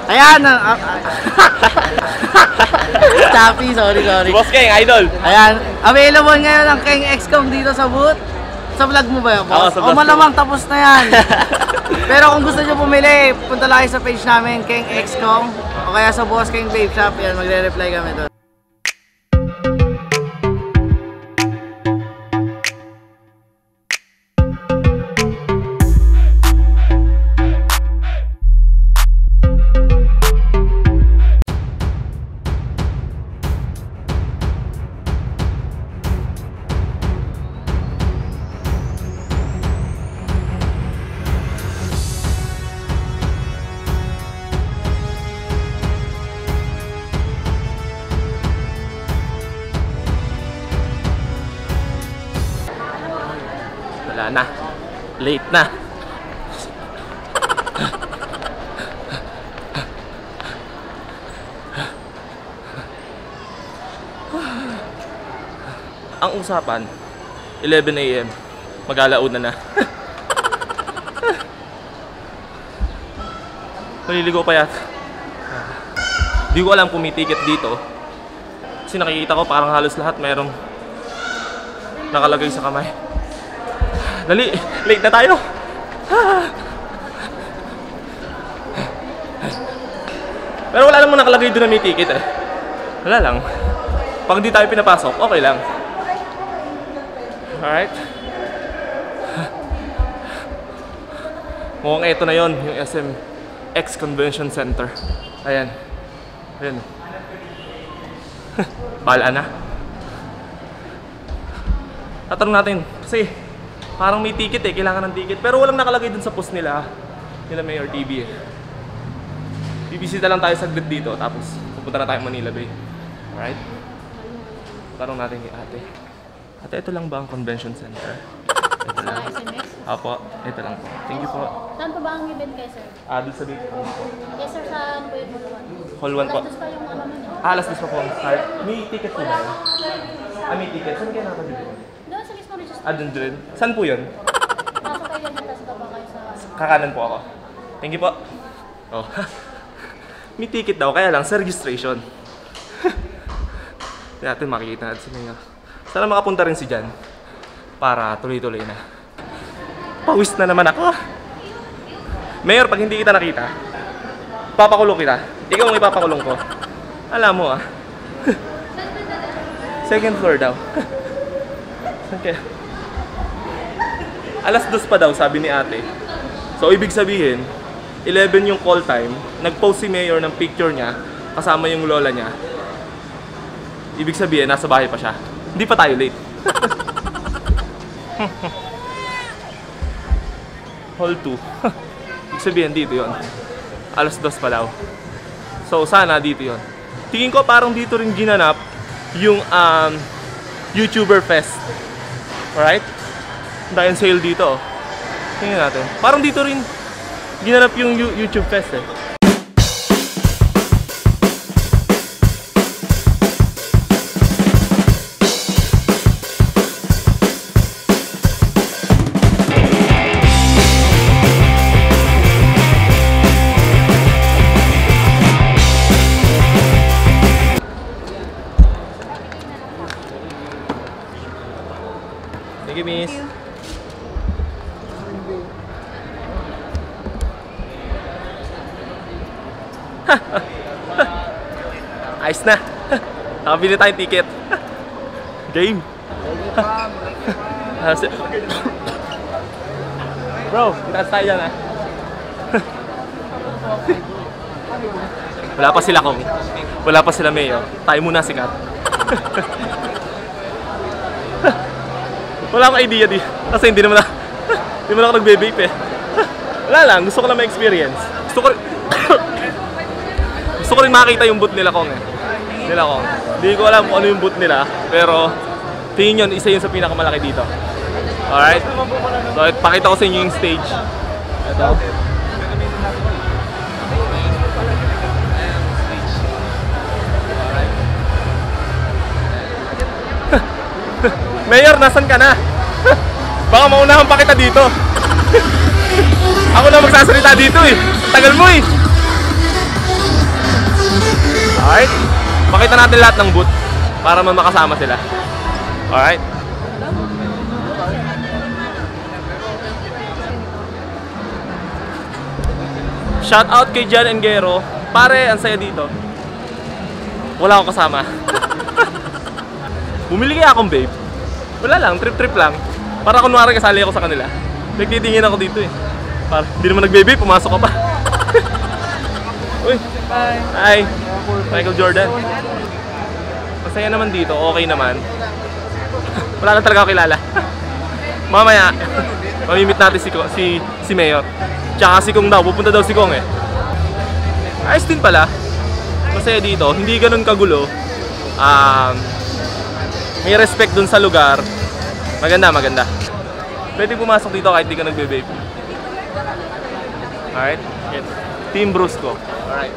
Ayan! Chappy, sorry. Boss Keng, idol! Ayan, available ngayon ang Keng XCOM dito sa booth. Sa vlog mo ba yun, boss? Sa vlog. O malamang tapos na yan. Pero kung gusto nyo pumili, punta lang kayo sa page namin, Keng XCOM. O kaya sa Boss Keng Vape Shop, yan, magre-reply kami doon. Wala na. Late na. Ang usapan, 11 AM. Mag-alauna na. Maliligo pa yata. Di ko alam kung may ticket dito. Kasi nakikita ko parang halos lahat mayroong nakalagay sa kamay. Dali! Late na tayo! Pero wala namang nakalagay doon na may ticket eh. Wala lang. Pag di tayo pinapasok, okay lang. Alright? Mukhang eto na yon, yung SMX Convention Center. Ayan. Ayan. Bahala na. Tatanong natin, kasi parang may ticket eh, kailangan ng ticket. Pero walang nakalagay dun sa post nila Mayor TV eh. Bibisita lang tayo saglit dito, tapos pupunta na tayo Manila Bay. Alright? Tanong natin kay ate. Ate, ito lang ba ang convention center? Ito lang. Apo, ito lang po. Thank you po. Saan pa ba ang event kayo, sir? Doon sa Bay. Yes, sir. Saan po yung Hall 1 po. Alas 2 pa yung ano niya. Alas 2 pa po ang start. May ticket po ba? May ticket. Saan kaya nakabili? Doon sa mismo register. Doon din. Saan po yun? Pasok kayo dyan, tapos baba kayo sa... Kakanan po ako. Thank you po. Oh. May ticket daw, kaya lang sa registration. Natin makikita natin si Mayor. Sana makapunta rin si Jan para tuloy-tuloy na. Pawis na naman ako. Mayor, pag hindi kita nakita, papakulong kita. Ikaw ang ipapakulong ko. Alam mo Second floor daw. Saan kaya? Alas 2 pa daw, sabi ni ate. So, ibig sabihin, 11 yung call time. Nag-post si Mayor ng picture niya, kasama yung lola niya. Ibig sabihin, nasa bahay pa siya. Hindi pa tayo late. Hall 2. Ibig sabihin, dito yon. Alas 2 pa daw. So, sana dito yon. Tingin ko parang dito rin ginanap yung YouTuber Fest. Alright? Dahil sale dito. Tingnan natin. Parang dito rin ginanap yung YouTube Fest eh. Thank you, miss. Ayos na. Nakabili tayong ticket. Game. Bro, taas tayo dyan Wala pa sila Kong. Wala pa sila Mayor. Tayo muna sikat. Wala akong idea di. Kasi hindi naman ako nagbe-vape eh. Wala lang, gusto ko lang ma-experience. Gusto ko rin makita yung boot nila Kong eh. Hindi ko alam kung ano yung boot nila, pero tingin yun, isa yun sa pinakamalaki dito. Alright? So, pakita ko sa inyo yung stage. Ito. Mayor, nasan ka na? Baka maunahan pa kita dito. Ako na magsasalita dito eh. Tagal mo eh. Pakita natin lahat ng booth para makasama sila. Alright? Shout out kay Jan Engero. Pare, ang saya dito. Wala akong kasama. Bumili kaya akong babe. Wala lang, trip-trip lang. Para kunwari kasali ako sa kanila. Nagtitingin ako dito eh. Para di naman nagbe-babe, pumasok ka pa. Uy. Hi. Michael Jordan. Masaya naman dito, okay naman. Wala na talaga ako kilala. Mamaya, mamimit natin si Mayor. Tsaka si Kong daw, pupunta daw si Kong eh. Ayos din pala. Masaya dito, hindi ganun kagulo. May respect dun sa lugar. Maganda. Pwede pumasok dito kahit di ka nagbe-vape. Alright? Team Brusco. Alright.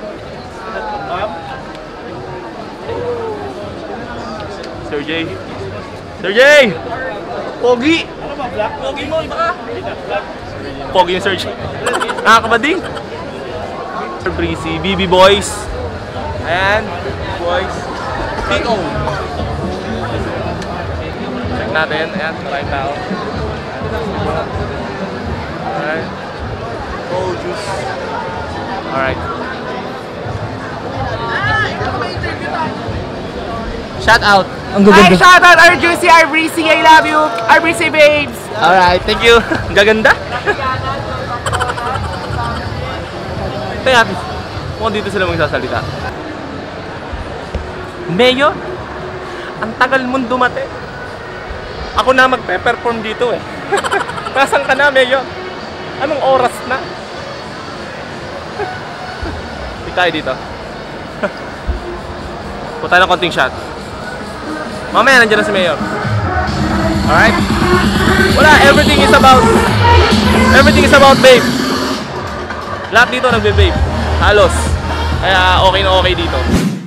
Sir J. Sir J! Pogi! Ano ba, Black? Pogi mo, iba ka? Pogi yung Sir J. Nakakabading. Sir Breezy, BB Boys. Ayan, Boys. T.O. Check natin. Ayan, maraming tao. Alright. Oh, juice. Alright. Shout out. Hi, shout out our Juicy, our Breezy, I love you, our Breezy babes. Alright, thank you. Gaganda. Kaya mukhang dito sila magsasalita. Mayor, ang tagal mong dumating. Ako na magpe-perform dito eh. Nasaan ka na, Mayor? Anong oras na? Hindi tayo dito. Punta ng konting shot. Mamaya nandiyan na si Mayor. Alright? Wala, everything is about babe. Lahat dito nagbe-babe. Halos. Kaya okay na okay dito.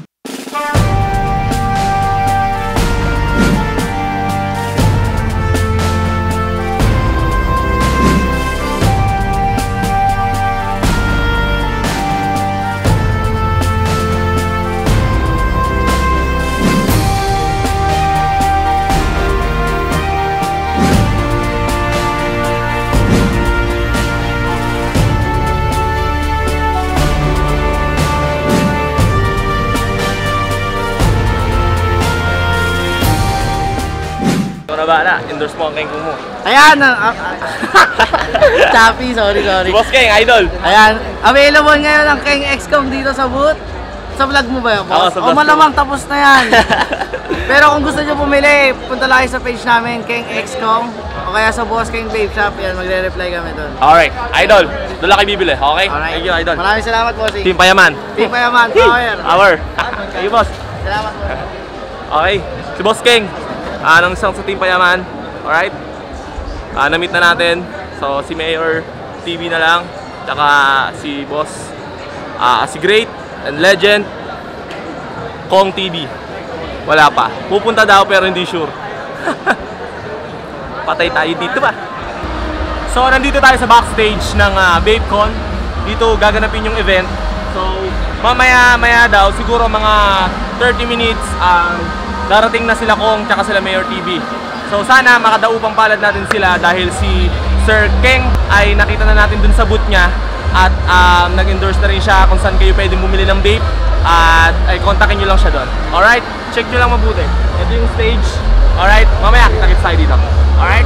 Bala, endorse mo ang Keng Kumu. Ayan, Chappy, sorry. Si Boss Keng, idol. Ayan, available ngayon ang Keng XCOM dito sa booth. Sa vlog mo ba yun, boss? Sa vlog O malamang tapos na yan. Pero kung gusto nyo bumili, punta lang kayo sa page namin, Keng XCOM. O kaya sa Boss Keng Vape Shop, yan, magre-reply kami doon. Alright, idol. Doon lang kayo bibili, okay? Alright. Thank you, idol. Maraming salamat, bossing. Team Payaman. Team Payaman, power. Power. Thank you, boss. Salamat, boss. Okay, si Boss Keng. Nang isang sa Team Payaman. Alright? Na-meet na natin. So, si Mayor TV na lang. Tsaka si Boss. Si Great and Legend. Kong TV. Wala pa. Pupunta daw pero hindi sure. Patay tayo dito ba? So, nandito tayo sa backstage ng VapeCon. Dito gaganapin yung event. So, mamaya daw, siguro mga 30 minutes, darating na sila Kong tsaka sila Mayor TV. So sana makadaupang palad natin sila dahil si Sir Keng ay nakita na natin dun sa booth niya at nag-endorse na rin siya kung saan kayo pwedeng bumili ng vape at ay kontakin nyo lang siya doon. Alright? Check nyo lang mabuti. Ito yung stage. Alright? Mamaya, nakita tayo dito. Alright?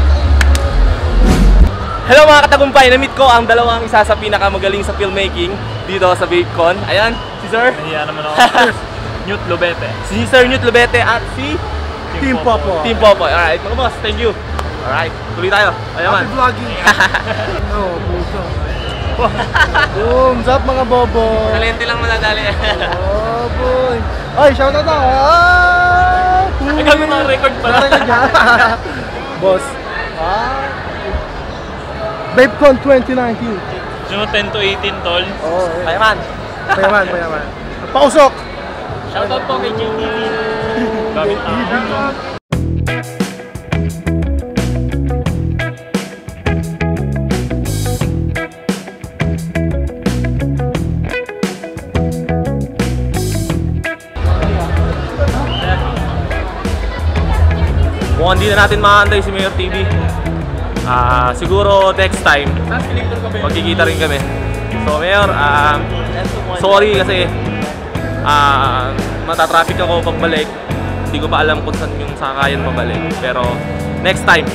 Hello mga katagumpay! Na-meet ko ang dalawang isa sa pinakamagaling sa filmmaking dito sa VapeCon. Ayan, si Sir. Ayan naman ako. Newt Lobete. Si Sir Newt Lobete at si Team Popo. Team Popo. Alright, mga boss, thank you. Alright, tuloy tayo. Ayaman. Happy vlogging. Oo, puso. What's up mga bobo? Talente lang madadali. Oh boy. Ay, shout out ako. Ikaw yung mga record pala. Boss. VapeCon 2019. June 10 to 18, tol. Oo, Ayaman. payaman. Pausok. Shoutout po kay JTV. Gamit ako. mukhang hindi na natin makaantay si Mayor TV. Siguro next time, magkikita rin kami. So Mayor, sorry kasi matatraffic ako pagbalik. Hindi ko pa alam kung saan yung sakayan pabalik. Pero next time.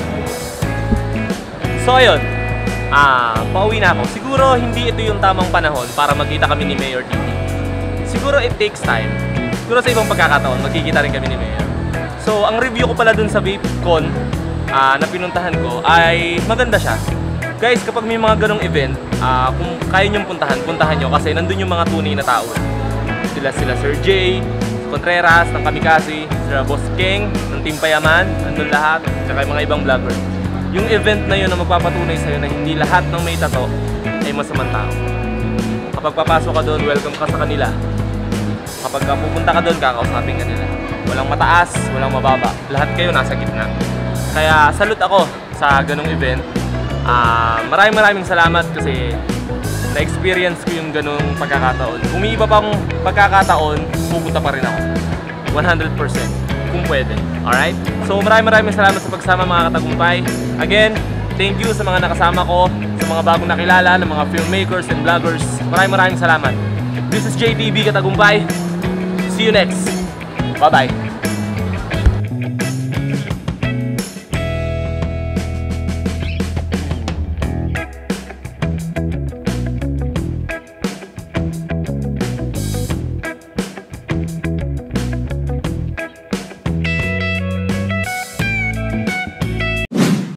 So ayun, pauwi na ako. Siguro hindi ito yung tamang panahon para magkita kami ni Mayor TV. Siguro it takes time. Siguro sa ibang pagkakataon, magkikita rin kami ni Mayor. So ang review ko pala dun sa VapeCon na pinuntahan ko ay maganda siya. Guys, kapag may mga ganong event, kung kaya nyong puntahan nyo kasi nandun yung mga tunay na tao. Sila Sir Jay Contreras ng Kamikaze, sila Boss King ng Team Payaman, nandun lahat, tsaka yung mga ibang vlogger. Yung event na yun na magpapatunay sa'yo na hindi lahat ng may tato ay masamang tao. Kapag papasok ka doon, welcome ka sa kanila. Kapag pupunta ka doon, kakausapin ka nila. Walang mataas, walang mababa. Lahat kayo nasa gitna. Kaya salute ako sa ganong event. Maraming salamat kasi na-experience ko yung ganong pagkakataon. Kung may iba pang pagkakataon, pupunta pa rin ako. 100% kung pwede. Alright? So maraming salamat sa pagsama mga katagumpay. Again, thank you sa mga nakasama ko, sa mga bagong nakilala, ng mga filmmakers and vloggers. Maraming salamat. This is JTV Katagumpay. See you next. Bye-bye.